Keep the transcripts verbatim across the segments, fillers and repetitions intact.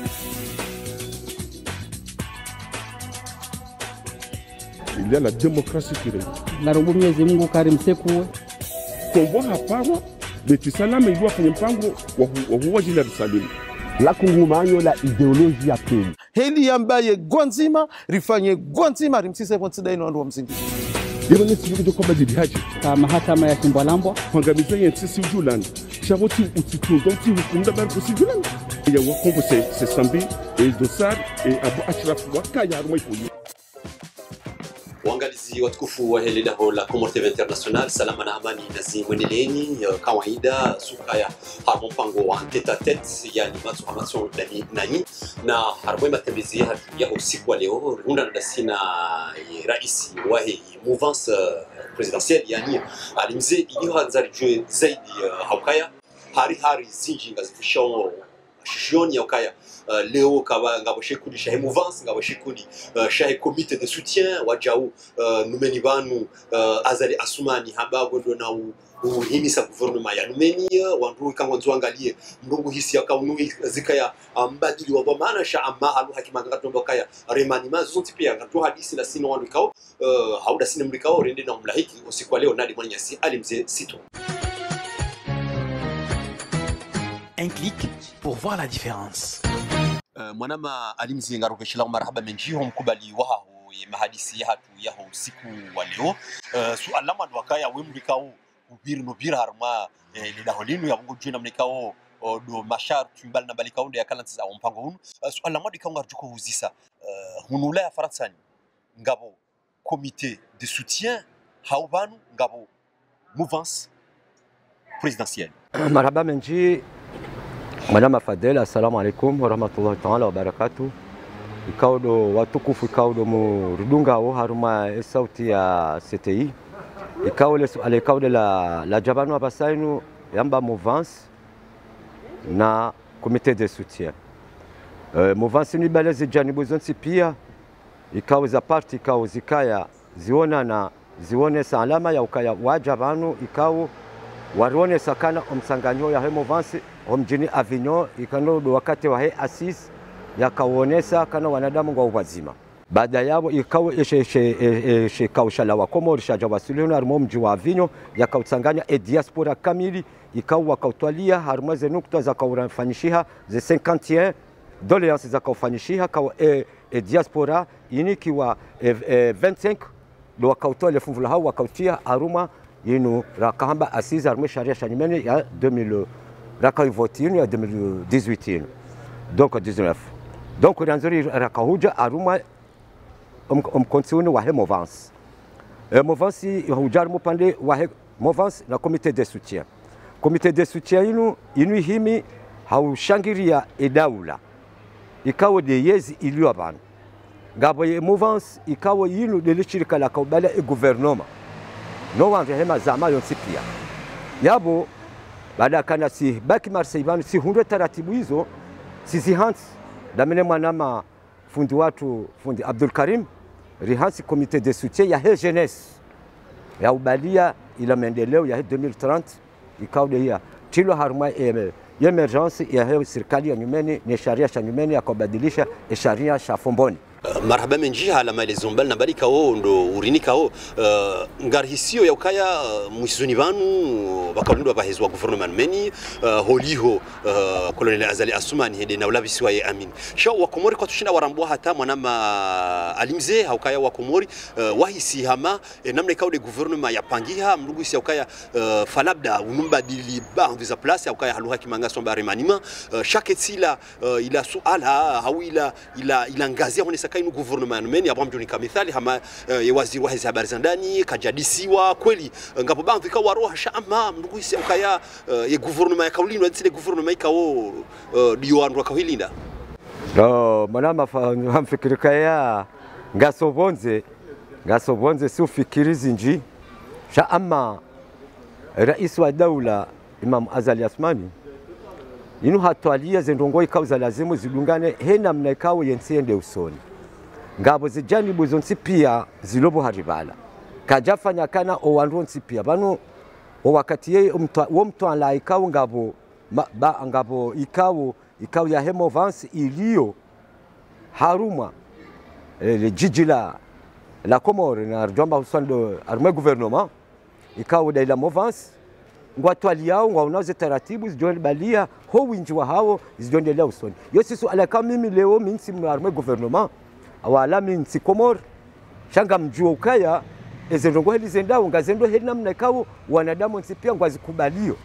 Il y a la démocratie qui règne. Narombo Mwenyezi Mungu karimsekuwe. Kongo hapawa betisalama ilikuwa kwenye mpango wa huwa jina risalimu. La kungumanyo la ideoloji ya pili. Heli ambaye gwanzima rifanye gwanzima rimsise kwantida ino andu wa msingi. Yema neti yuko kwa madidi haji. Ka mahakama ya Kimbalambwa. Pangamiza yensi si ujulani. Shaboti utitunga uti hukumda bari kusi ujulani. Ya wakongo se, se sambi, e dosar, e abu achrafu waka ya harumai kuyu. Waangalizi watukufu wa hili daho la Comores T V International, salama na amani nazimwendeleni kawaida suka ya harmo mpango wa tete à tete yani matso hamatso dani nanyi na harmo matembezi ya ya usiku wa leo runda na sina rais wa hii mouvance presidentielle yani alimze ili hanzari jwe zaidi haukaya hari hari zinji ngazifushawo shioni haukaya Uh, leo kaba ngabo shekudi shahe mouvance ngabo shekudi uh, shahe comité de soutien wajau uh, numeni banu uh, azali asumani habago ndo na uhimisa gouvernement ya numeni uh, wandu kangwa nzuangalie mrungu hisi ya kaunui zikaya mbadili wa bamana sha amma halu hakimanga katomba kaya remani mazunti pia ngatu hadisi la sino wandu kao uh, hauda sino mlikao rende na mlahiki usiku leo nadi mwanyasi alimze sito. Un clic pour voir la différence. Uh, mwanama alimzi ngarukeshila marhaba menjiho mkubali waho ye mahadisi ya hatu yaho siku wa leo uh, suala lama ndwakaya wemlikao ubiri no bira harma eh, lidaholinu ya mungu jina mlikao do mashar tumbal na balikao ndo ya kalanti za mpango hunu uh, suala lama ndikao ngarjuko huzisa uh, hunula ya faransani ngabo comité de soutien haubanu ngabo mouvance présidentielle. Marhaba menji Madame Fadel, assalamu alaikum wa rahmatullahi ta'ala wa barakatuh. Ikaudo watukufu ikaudo murudunga o haruma sauti ya C T I. Ikaudo ale ikaudo la la jabanu abasainu yamba mouvance na comité de soutien. Euh, mouvance ni balezi janibu zonsi pia ikao za parti ikao zikaya ziona na zione salama ya ukaya wajabanu ikao warone sakana omsanganyo ya mouvance omjini Avignon ikanodo wakati wa he assise yakaonesa kana wanadamu kwa wazima baada yao ikawa eshe eshe eshe kaushala wa Comores shajawasiliana harimo mji wa Avignon yakautsanganya e diaspora kamili ikawa wakautwalia harimo ze nukta za kaurafanyishiha ze cinquante et un doléances za kaufanyishiha kwa e, e diaspora inikiwa e, e, vingt-cinq do wakautwalia funvula hao wakautia haruma yinu rakamba assise harimo sharia shanimene ya deux mille raka votini ya deux mille dix-huit donc dix-neuf donc ranzori rakahuja aruma umkonsiuni wa mouvance e mouvance hujar mupande wa mouvance na comité de soutien comité de soutien inu inu himi haushangiria edaula ikawo de yezi iliyo abantu ngabo ye mouvance ikawo inu delishirika la kaubala e gouvernement no wanje hema zama yonsipia yabo baada kana si baki marseibani si hunde taratibu hizo sisi hans damene mwanama fundi watu fundi Abdul Karim rihansi comité de soutien ya he jeunesse ya ubalia ila maendeleo ya deux mille trente ikaude ya tilo haruma eme emergence ya he serikali ya nyumeni ni sharia sha nyumeni ya kubadilisha sharia sha fomboni. Marhaba menji hala maelezo mbali na balika o ndo urinika o uh, ngarhisio ya ukaya uh, mwisizuni banu bakalundu abahezwa gouvernement meni uh, holiho uh, Colonel Azali Asumani hede na ulabisi wa ye amin sha wa Komori kwa tushina warambua hata mwanama alimze haukaya wa Komori uh, wahisi hama e, namna ikao de gouvernement ya pangiha mlugu isi ya ukaya uh, falabda unumba dili ba mviza place ya ukaya haluha kimanga somba remanima uh, shaketsila uh, ila suala hawila ila ila ngazia honesa kainu gouvernement meni abamjuni kamithali hama uh, ye waziri wa hizi habari za ndani kajadisiwa kweli uh, ngapo bantu ikawa roha shama mlugu isi ya ukaya uh, ye gouvernement ya kaulino nsile gouvernement ikao uh, diyo andu wakawilinda no manama hamfikirika ya ngasobonze ngasobonze si ufikirizi nji sha ama rais wa daula Imam Azali Asumani inu hatwalia zendongo ikao za lazimu zidungane hena mnaikao yensiende usoni ngabo zijanibu zonsi pia zilobo haribala kajafanya kana owandu onsi pia banu o wakati ye wo mtu ala ikao ngabo ba ngabo ikao ikao ya hemovance iliyo haruma le jiji la la Comore na arjomba usando arme gouvernement ikao da la movance ngwatwali yao ngwaunaze taratibu zijonde balia ho winji wa hao zijonde leo usoni yosi su alaka mimi leo minsi mu arme gouvernement awala minsi Comore shanga mjua ukaya ezendongo heli zendao ngazendo heli namna ikao wanadamu nsipia ngwazikubalio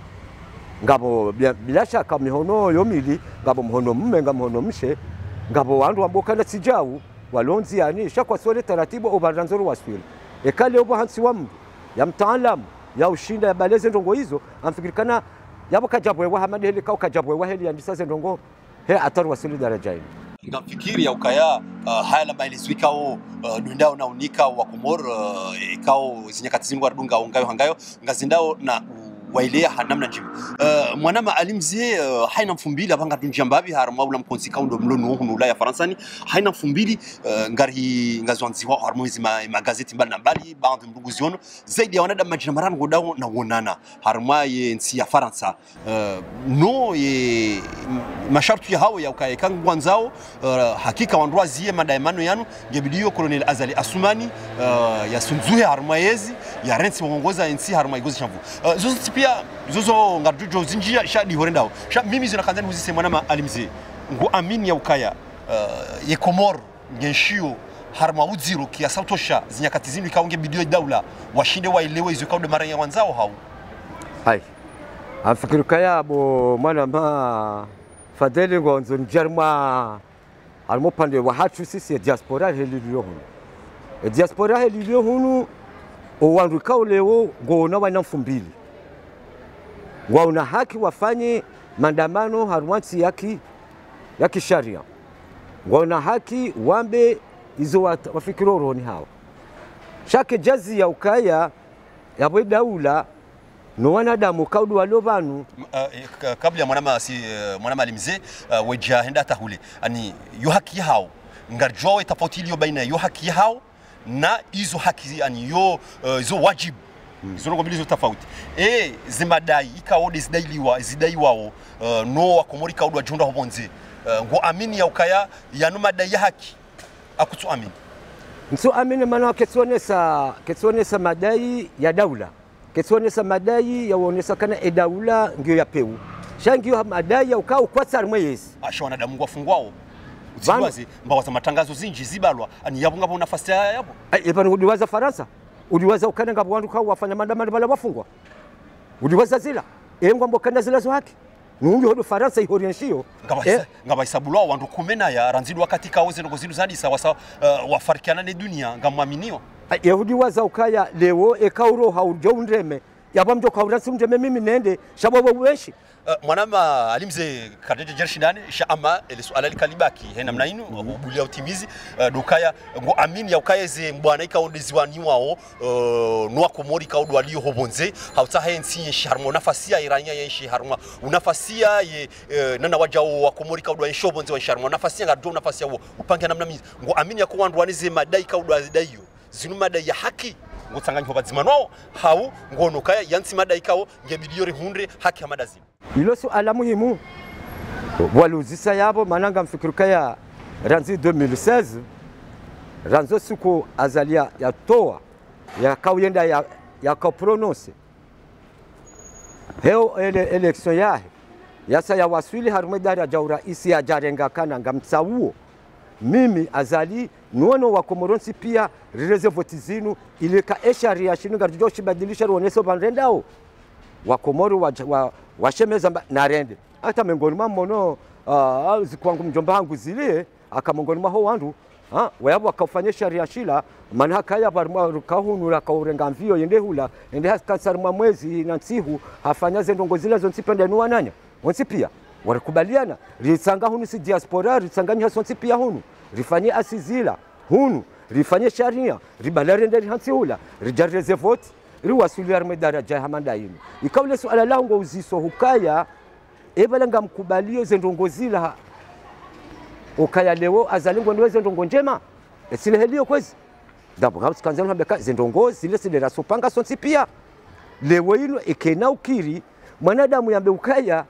ngabo bila shaka mihono yomili ngabo mhono mme ngabo mhono mshe ngabo wandu ambokana sijawu walonzi yani shakwa sole taratibu obaranzoro waswili ekale obo hansi wa mdu ya mtaalamu ya ushinda ya baleze ndongo hizo amfikirikana yabo kajabwe wa hamadi heli kao kajabwe wa heli yandisa zendongo he ataru wasili daraja hili ngamfikiri ya ukaya uh, haya la maelezo ikao uh, ndao na unika wa Komoro uh, ikao zinyakati zinu warudunga ungayo hangayo ngazindao na wailea hanamna jimu uh, mwanama alimzie uh, haina mfumbili abanga tunjambabi harma ula mkonsi kaundo mlono hunu ulaya faransani haina mfumbili uh, ngari ngazwanziwa harmoizi ma, magazeti mbali na mbali baadhi mdugu ziono zaidi ya wanada majina marano godao na wonana harma ye nsi ya Faransa uh, no ye mashartu ya hao ya ukaye kangu wanzao uh, hakika wandua ziye madaimano yanu ngebidiyo Colonel Azali Asumani uh, ya sunzuhe harma yezi ya rensi wangoza nsi harma igozi shambu uh, zozo pia zozo ngarjujo zinjia sha di horendao sha mimi zina kanzani huzise mwanama alimze ngo amini ya ukaya uh, ye Komoro ngenshio harma uziro kia sautosha zinyakati zinu ikaonge bidio daula washinde wailewe izo kaude mara ya wanzao hao hai afikiru kaya bo mwanama Fadele ngonzo njarma harmo pande wa hatu sisi diaspora helilio hunu e diaspora helilio hunu o wandu kauleo ngona wana mfumbili wauna haki wafanye maandamano harwansi yaki yaki sharia wauna haki wambe izo wafikiro ni hawa shake jazi ya ukaya ya bwe daula no wanadamu kaudu walobanu uh, kabla ya mwanama si uh, mwanama alimze uh, weja henda tahule ani yo haki hao ngarjoe tofauti baina yo haki hao na izo haki ani yo uh, izo wajibu Hmm. Zongo mbili zo tofauti e zimadai ikaode zidailiwa zidaiwa uh, no wakomori kaudwa junda hobonze uh, ngo amini ya ukaya ya no madai haki akutsu amini nso amini maana ketsonesa ketsonesa madai ya daula ketsonesa madai ya wonesa kana e daula ngio ya peu shangio madai ya ukao kwa tsarmwe yesi asho wanadamu ngwafungwao uziwazi mbawa za matangazo zinji zibalwa ani yabo ngabo nafasi yabo epano udiwaza Faransa udiwaza ukana ngabo wandu kwa wafanya maandamano bala wafungwa udiwaza zila engwa mbokana zila zo haki nungi hodo Faransa ihorienshio ngaba eh? ngaba isabulwa wandu kumena ya ranzidu wakati kaoze ngo zilu zadi sawa sawa uh, wafarikiana ne dunia ngamwaminio yehudi waza ukaya leo ekauro haujondreme yabamjo kauransi mjeme mimi nende shabobo weshi uh, mwanama alimze kadeje jershindane sha ama ile swala likalibaki hena mnainu mm -hmm. Bulia utimizi uh, dukaya ngo amini ya ukaya ze mbwana ikaondeziwani wao uh, noa Komori kaudu walio hobonze hauta hensi sharmo nafasi ya iranya ya shi harma unafasi ya ye uh, nana wajao wa Komori kaudu wa shobonze wa sharmo nafasi ya ndo nafasi ya upanga namna mizi ngo amini ya kwa ndwani ze madai kaudu azidaiyo zinu madai ya haki ngotsanganya hobazima no hau ngono kaya yansi madai kao ngebiliori hundre haki hamadazi ilo suala muhimu waluzisa yabo mananga mfikiru kaya ranzi deux mille seize ranzo suko azalia ya toa ya kauyenda ya ya ka prononce heo ele election yahe yasa ya waswili harumedara jaura isi ya jarenga kana ngamtsawuo mimi azali nuono wa Komoronsi pia rireze voti zinu ileka esharia shininga joshi badilisha ruoneso bandao wa Komoro wa, wa washemeza na rende hata mengoni mamono uh, zikwangu mjomba wangu zile akamongoni maho wandu ha wayabo akafanya sharia shila maana hakaya barma kahunura kaurenga mvio yende hula ende haskansar mwezi na nsihu hafanya zendongo zile zonsipenda nuwa nanya onsi pia walikubaliana risanga hunu si diaspora risanganya sonsi pia hunu rifanye asizila hunu rifanye sharia ribalarende rihansi hula rijareze vote riwasuli arme daraja hamanda yinu ikawle suala lango uziso hukaya ebalanga mkubalio zendongo zila ukaya leo azalingo niweze ndongo njema esile helio kwezi dabo ngabs kanzana habeka zendongo zile zile rasopanga sonsi pia leo yinu ekena ukiri mwanadamu yambe ukaya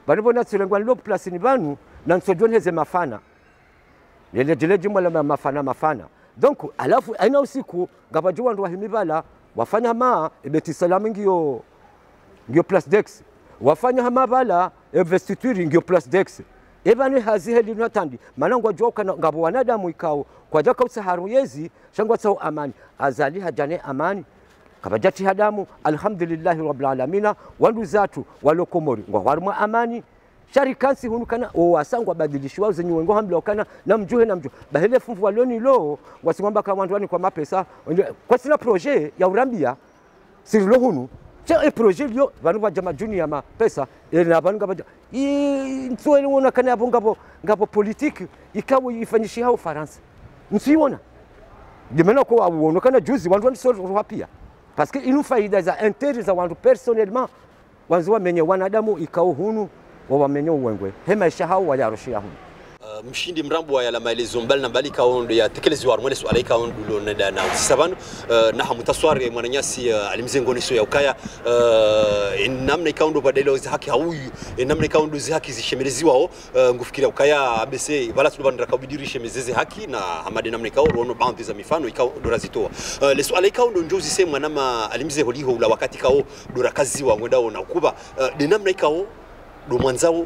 banibona tsirengwa lo place ni banu na nsojoni heze mafana lele jile jimbo la mafana mafana donc alafu aina usiku ngabajua ndo wahimibala wafanya ma ebeti salamu ngio ngio place dex wafanya hama bala investiture ngio place dex ebani hazi heli natandi manangwa jwa kana ngabo wanadamu ikao kwa jaka usaharu yezi shangwa tsao amani azali hajane amani kabajati hadamu alhamdulillah rabbil alamin wandu zatu walokomori ngwa warumwa amani sharikansi hunukana o wasangwa badilishwa zenye wengo hamblokana na mjuhe na mjuhe bahele funfu waloni lo wasingomba kama wandu kwa mapesa kwa sina projet ya urambia sirilo hunu cha e projet lyo banu bajama junior ma pesa na banu ngabaja i ntsoele wona kana abo ngabo ngabo politique ikawo ifanyishi hao Faransa msiona dimena ko awona kana juzi wandu waniso pia parce que inu faida za intérêt za wandu personnellement wanzu wamenye wanadamu ikao hunu wamenye uwengwe hema shahau wajarushia hunu Uh, mshindi mrambo wa yala maelezo mbali na mbali kaondo ya tekelezi wa mwele swala kaondo lo nenda na usisabano uh, na hamutaswari mwananyasi uh, alimzengoni so ya ukaya uh, namna kaondo badelo za haki hauyu namna kaondo za haki zishemeleziwa uh, ngufikiria ukaya abc bala tulubandira kabidiri shemezeze haki na hamade namna kaondo ono bandi za mifano ikao dora zitoa uh, le swala kaondo njozi sema nama alimze holiho ula wakati kao dora kazi wa ngwenda na ukuba uh, de namna kao do mwanzao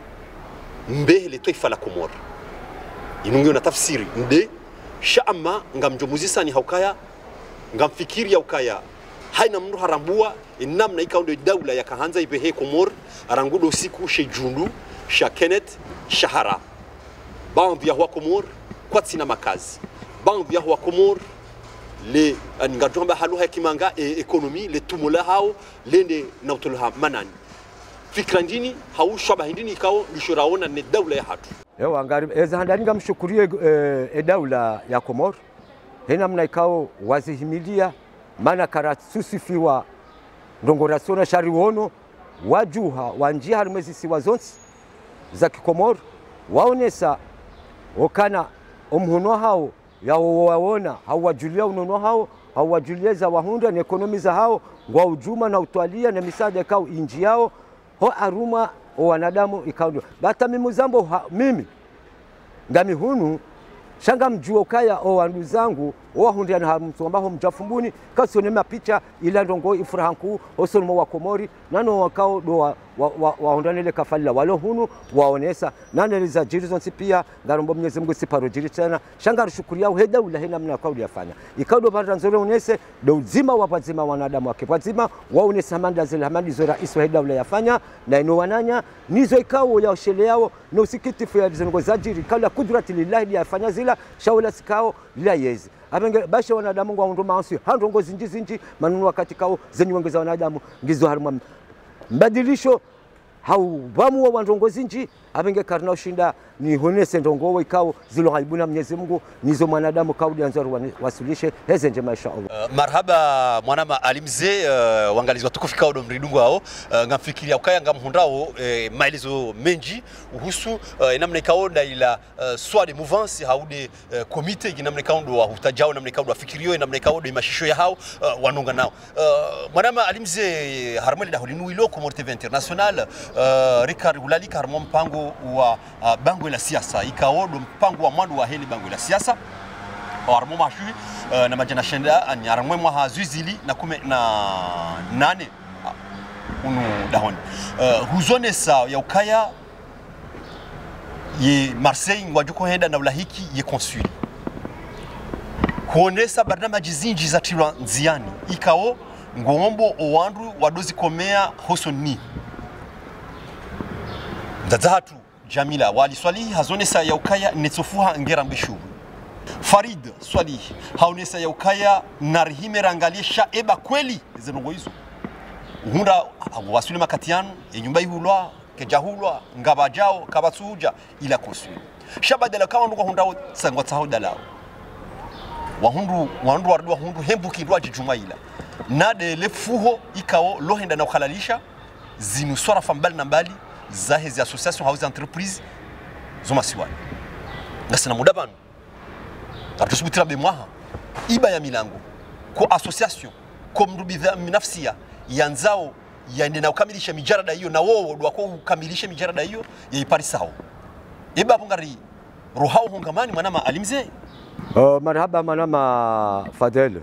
mbele taifa la Komoro inungi na tafsiri nde shama ngamjomuzisa ni haukaya ngamfikiri ya ukaya haina mndu harambua inamna ikaundo daula ya kahanza ibehe Komoro arangudo siku shejundu sha Kenneth shahara bandi ya wa Komoro kwa tsina makazi bandi ya wa Komoro le ngajomba halu ya kimanga e ekonomi le tumula hao lende na utulha manani fikra ndini haushaba hindini ikao lishoraona ni daula ya hatu ewa ngari eza handani ngamshukurie e, e daula ya Komoro hena mna ikao wazihimilia mana karatusifiwa ndongorasona shariwono wajuha wanjia harimezi siwa zonsi za kikomoro waonesa okana omhuno hao ya waona hawajulia unono hao hawajulia za wahunda na ekonomi za hao ngwa ujuma na utwalia na misaada kao inji yao ho aruma o wanadamu ikaundo bata mimi zambo ha, mimi ngami hunu shanga mjua ukaya o wandu zangu o hundia na mtu ambaho mjafumbuni kasi onema picha ila ndongo ifurahanku osono wa Komori nano wakao do wa, wa, wa, waondanele kafalila walo hunu waonesa nane za jirizon pia ngarombo Mwenyezi Mungu siparojiri tena shanga rushukuria uheda ula hena mna kauli yafanya ikaudo baranzole unese do uzima wa bazima wanadamu wake bazima waonesa manda zile hamadi zo rais wa heda ula yafanya na ino wananya nizo ikao ya ushele yao no usikitifu ya zingo zajiri kala kudrati lillahi yafanya zila shaula sikao lila yezi abenge basha wanadamu ngwa ndo mansi handongo zinji zinji manunu wakati kao zenye wengeza wanadamu ngizo haruma mbadilisho hau bamu wa ndongo zinji abenge karna ushinda ni honese ndongo ikao zilo haibuna Mwenyezi Mungu nizo mwanadamu kaudi anzaru wasilishe heze nje maisha Allah. Uh, marhaba mwanama alimze uh, wangalizwa tukufika odo mridungu hao uh, ngamfikiria ukaya ngamhundao uh, maelezo menji uhusu uh, namna ikaoda ila uh, swali mouvance haude uh, komite namna ikaodo wa hutajao namna ikaodo afikirio namna ikaodo mashisho ya hao uh, wanonga nao uh, mwanama alimze harmali da holinu ilo Komoro T V International uh, Ricard Hulalika harmo mpango wa uh, bango la siasa ikaodo mpango wa mwandu wa heli bango la siasa harmo mashu uh, na majana shenda anyaramwe mwa hazuzili na kume na nane uh, unu dahoni uh, huzone sa ya ukaya ye Marseille ngwajuko henda na ulahiki ye consul kuonesa barnama jizinji za tirwa nziani ikao ngombo owandu wadozi komea hosoni Ndazatu Jamila wali swali hazonesa ya ukaya netsofuha ngera mbishu Farid swali haonesa ya ukaya narihime rangalisha eba kweli zenongo hizo uhunda wasuli makatiano enyumba ihulwa kejahulwa ngabajao kabatsuja ila kosuli shabadala kawa ndo hunda sangwa tsaho dalao wahundu wahundu wardu wahundu hembuki ndwa jijumaila nade lefuho ikao lohenda na ukhalalisha zinu swara fambali na mbali za hizi association house entreprise zoma siwani ngasina mudabanu atusubutira bemwaha iba ya milango ko association ko mrubidha minafsia yanzao yani na ukamilisha mijarada hiyo na wao wako ukamilisha mijarada hiyo ya iparisao iba bungari ruhao hongamani mwanama alimze uh, marhaba mwanama Fadel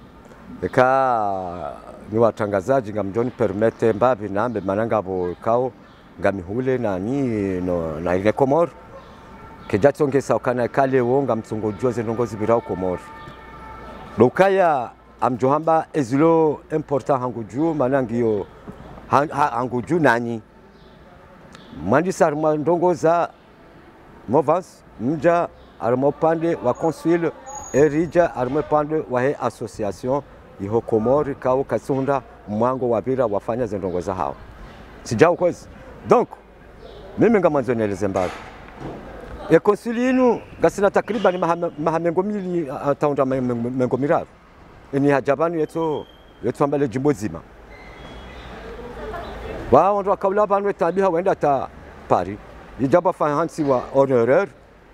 eka ni watangazaji ngamjoni permete mbabi nambe mananga bo kao ngamihule na ni no na ile Komor kejatsongesa ukana kale wonga mtsongo joze ndongozi birao Komor lokaya amjohamba ezilo important hanguju manangio hanguju nani mandisa ndongoza Movance mja armopande wa consul erija armopande wa he association iho Komori kao kasunda mwango wabira wafanya zendongoza hao sijao kwezi donc mimi ngamanzoneleze mbaga e consul inu gasina takriban mahamengo mili ataunda mengo miraru ni hajabani yeto yeto ambale jimbo zima wao ndo akaula banwe tabiha wenda ta Paris ijaba fahansi wa honoraire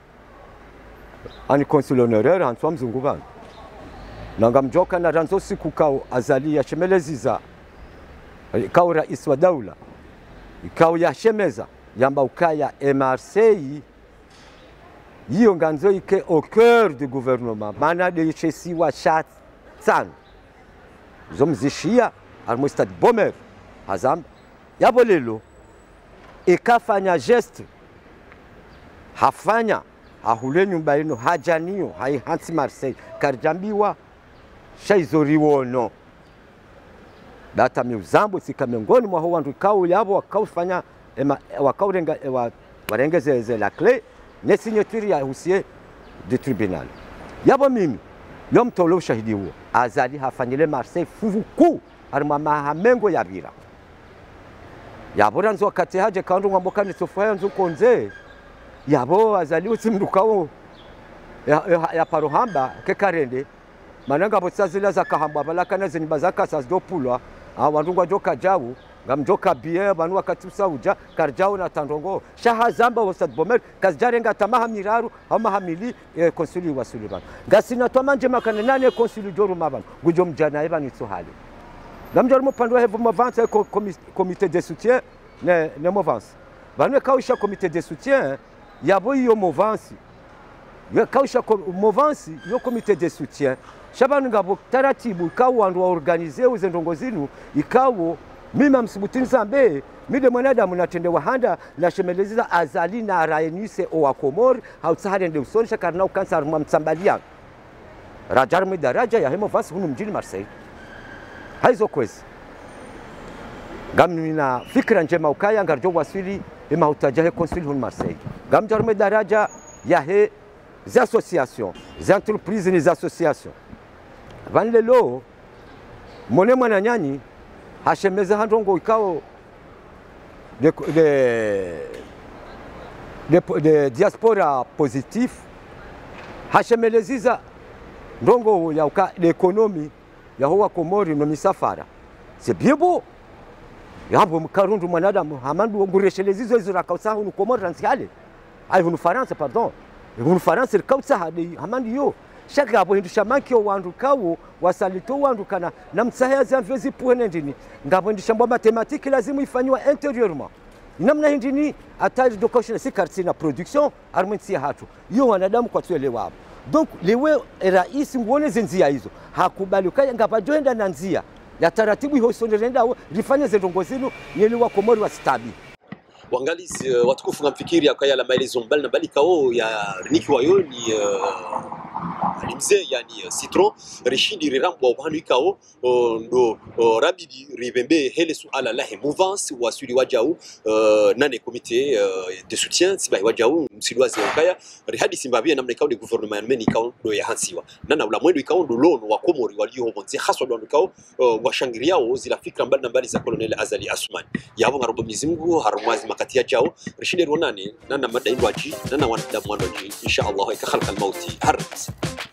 ani consul honoraire Antoine Mzunguban nanga mjoka na ranzo siku kao azali ya shemeleziza kao rais wa daula kao ya shemeza yamba ukaya e Marseille hiyo nganzo ike au cœur du gouvernement mana de chesi wa chat san zomzishia almostad bomer azam yabolelo ikafanya geste hafanya ahule nyumba yenu hajaniyo hai hansi Marseille karjambiwa shaizoriwono data miuzambo sikamengoni mwa huwa ndukao yabo wakaufanya wakaurenga warengeze la clé ne signature ya husie du tribunal yabo mimi leo mtolo ushahidi huo azali hafanyile Marseille fuvuku arma mahamengo ya bira yabo ranzo wakati haje kaundu ngamboka ni sofaya nzo konze yabo azali usimdukao ya, ya, ya parohamba ke karende mananga botsazila zakahamba balakana zinibazaka sazidopulwa awandungwa joka jawu ngamjoka bie banu wakatusa uja karjao na tandongo shahazamba wasad bomer kazjarenga tamaha miraru ama hamili eh, konsuli wa Sullivan gasina tomanje makana nane konsuli joru maban gujo mjana eba ni tsohali ngamjoro mopandwa hevu Movance comité de soutien ne ne Movance banu kausha comité de soutien yabo yo Movance yo kausha Movance yo comité de soutien shabanu ngabo taratibu ikawo wandu wa organize uzendongozinu ikawo mima msibutini zambe mide mwanadamu natendewa handa la shemeleza azali na raenise o wakomori hautsahari nde usonisha karna ukansa aruma mtsambalia rajar midaraja ya Movance hunu mjini Marseille haizo kwezi gamnina fikra njema ukaya ngarjo wasili ima utajahe consul hunu Marseille gamjar midaraja ya he za association za entreprise ni za association vanlelo mone mwana nyani hashemeza handongo ikao de de de, de diaspora positif hashemeleziza ndongo ya uka ekonomi ya huwa Komori no misafara c'est bien beau yabo mkarundu mwanadamu hamandu ngureshelezizo hizo rakausa hunu Komori ransiale ai hunu France pardon hunu France rakausa hadi hamandu yo shaka abo hindusha mankio wandu kawo wasalito wandu kana na mtsahaya za mvezi puhene ndini ngabo hindusha mbo matematiki lazimu ifanywa intérieurement namna hindini atari dokoshina si karti na production armentia hatu yo wanadamu kwa tuelewa hapo donc lewe rais ngone zinzia hizo hakubali kaya ngaba joenda na nzia ya taratibu hiyo sonderenda rifanya zendongozinu yeli wa Komori wa stabi wangalizi uh, watukufu ngamfikiri akaya la maelezo mbali na bali kao ya riniki wayo ni uh, alimze yani uh, citron rishindi rirambo wa hanu ikao uh, ndo uh, rabidi ribembe hele suala la Movance wasuli wajau uh, nane comité uh, de soutien sibai wajau msilwazi akaya rihadi simbabia namna ikao ni gouvernement meni ikao ndo ya hansiwa nana ula mwendo ikao ndo lono wa Komori walio bonze haswa ndo ikao uh, washangiriao zila fikra mbali na bali za Colonel Azali Assoumani yabo marobo mizimgu harumwazi makati ya jao rishindi ronani nana madaindwaji nana wanadamu wandaji insha Allah ikakhalqa al-mauti harris